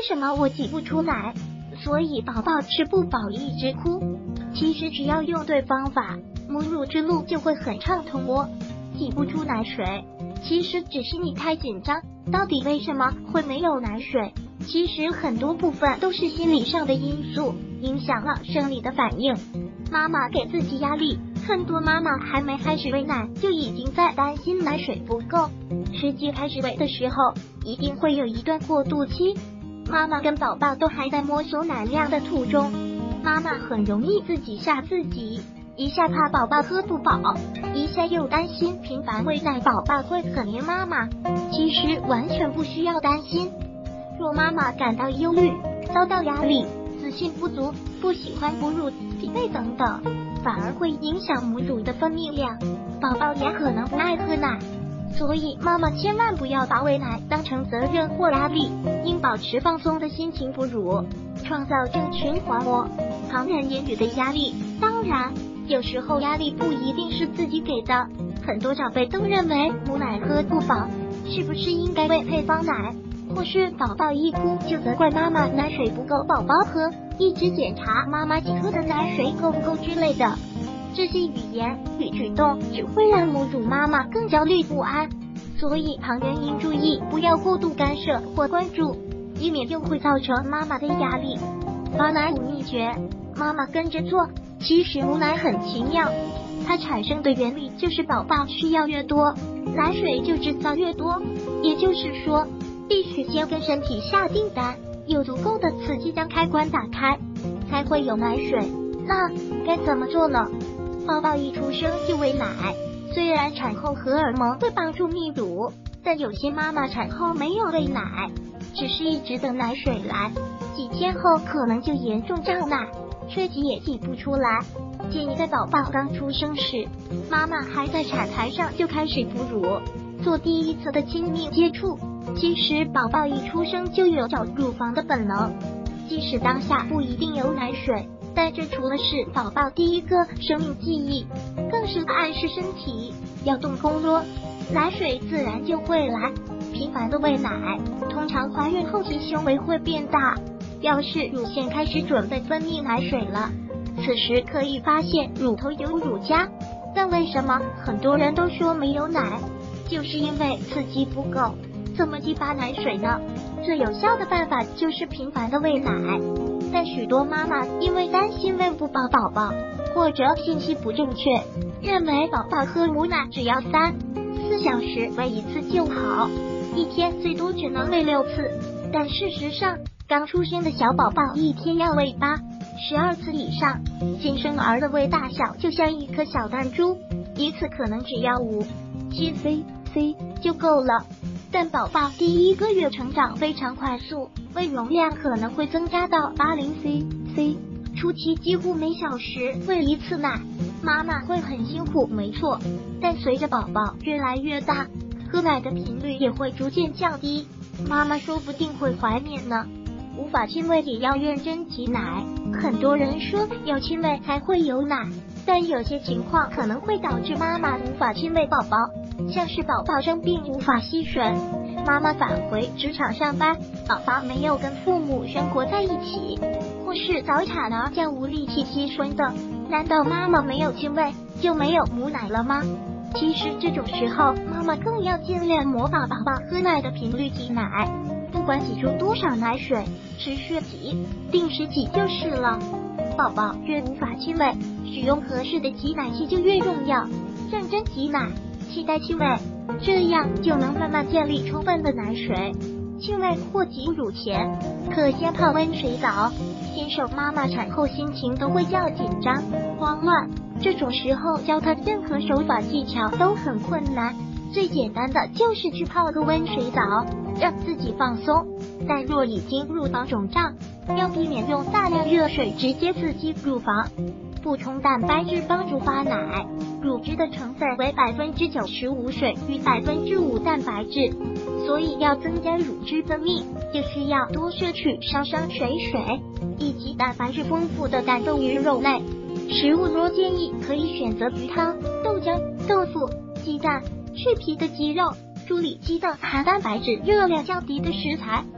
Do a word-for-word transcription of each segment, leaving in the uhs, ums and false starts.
为什么我挤不出奶？所以宝宝吃不饱一直哭。其实只要用对方法，母乳之路就会很畅通哦。挤不出奶水，其实只是你太紧张。到底为什么会没有奶水？其实很多部分都是心理上的因素影响了生理的反应。妈妈给自己压力，很多妈妈还没开始喂奶就已经在担心奶水不够，实际开始喂的时候一定会有一段过渡期。妈妈跟宝宝都还在摸索奶量的途中，妈妈很容易自己吓自己，一下怕宝宝喝不饱，一下又担心频繁喂奶宝宝会很黏妈妈。其实完全不需要担心。若妈妈感到忧虑、遭到压力、自信不足、不喜欢哺乳、疲惫等等，反而会影响母乳的分泌量，宝宝也可能不爱喝奶。所以妈妈千万不要把喂奶当成责任或压力，应保持放松的心情哺乳，创造正循环哦。旁人言语的压力，当然有时候压力不一定是自己给的，很多长辈都认为母奶喝不饱，是不是应该喂配方奶，或是宝宝一哭就责怪妈妈奶水不够宝宝喝，一直检查妈妈几喝的奶水够不够之类的。这些语言与举动只会让母乳妈妈更焦虑不安，所以旁人应注意不要过度干涉或关注，以免又会造成妈妈的压力。把奶母秘诀，妈妈跟着做。其实母奶很奇妙，它产生的原理就是宝宝需要越多，奶水就制造越多。也就是说，必须先跟身体下订单，有足够的刺激将开关打开，才会有奶水。那该怎么做呢？宝宝一出生就喂奶，虽然产后荷尔蒙会帮助泌乳，但有些妈妈产后没有喂奶，只是一直等奶水来，几天后可能就严重胀奶，吹挤也挤不出来。建议在宝宝刚出生时，妈妈还在产台上就开始哺乳，做第一次的亲密接触。其实宝宝一出生就有找乳房的本能，即使当下不一定有奶水，但这除了是宝宝第一个生命记忆，更是暗示身体要动工咯，奶水自然就会来。频繁的喂奶，通常怀孕后期胸围会变大，表示乳腺开始准备分泌奶水了。此时可以发现乳头有乳浆，但为什么很多人都说没有奶？就是因为刺激不够。怎么激发奶水呢？最有效的办法就是频繁的喂奶，但许多妈妈因为担心喂不饱宝宝，或者信息不正确，认为宝宝喝母奶只要三四小时喂一次就好，一天最多只能喂六次。但事实上，刚出生的小宝宝一天要喂八、十二次以上，新生儿的胃大小就像一颗小弹珠，一次可能只要五、七 C C 就够了。但宝宝第一个月成长非常快速，胃容量可能会增加到八十 C C， 初期几乎每小时喂一次奶，妈妈会很辛苦没错，但随着宝宝越来越大，喝奶的频率也会逐渐降低，妈妈说不定会怀念呢。无法亲喂也要认真挤奶，很多人说要亲喂才会有奶，但有些情况可能会导致妈妈无法亲喂宝宝，像是宝宝生病无法吸吮，妈妈返回职场上班，宝宝没有跟父母生活在一起，或是早产儿将无力气吸吮等，难道妈妈没有亲喂就没有母奶了吗？其实这种时候妈妈更要尽量模仿宝宝喝奶的频率挤奶，不管挤出多少奶水，持续挤，定时挤就是了。宝宝越无法亲喂，使用合适的挤奶器就越重要，认真挤奶，期待亲喂，这样就能慢慢建立充分的奶水。亲喂或挤乳前，可先泡温水澡。新手妈妈产后心情都会较紧张、慌乱，这种时候教她任何手法技巧都很困难。最简单的就是去泡个温水澡，让自己放松。但若已经乳房肿胀，要避免用大量热水直接刺激乳房。补充蛋白质帮助发奶，乳汁的成分为百分之九十五水与百分之五蛋白质，所以要增加乳汁分泌，就需要多摄取少少水水以及蛋白质丰富的蛋豆鱼肉类食物。若建议可以选择鱼汤、豆浆、豆腐、鸡蛋、去皮的鸡肉、猪里脊等含蛋白质热量较低的食材。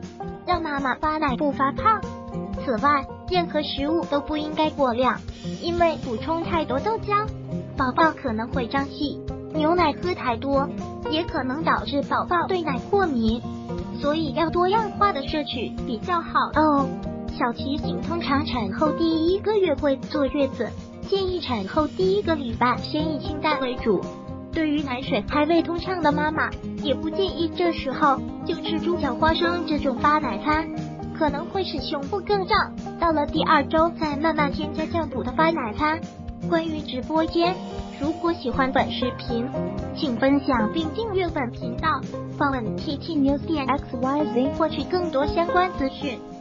让妈妈发奶不发胖。此外，任何食物都不应该过量，因为补充太多豆浆，宝宝可能会胀气；牛奶喝太多，也可能导致宝宝对奶过敏，所以要多样化的摄取比较好哦。小提醒：通常产后第一个月会坐月子，建议产后第一个礼拜先以清淡为主。对于奶水还未通畅的妈妈，也不建议这时候就吃猪脚花生这种发奶餐，可能会使胸部更胀。到了第二周再慢慢添加降补的发奶餐。关于直播间，如果喜欢本视频，请分享并订阅本频道，访问 T T News 点 X Y Z 获取更多相关资讯。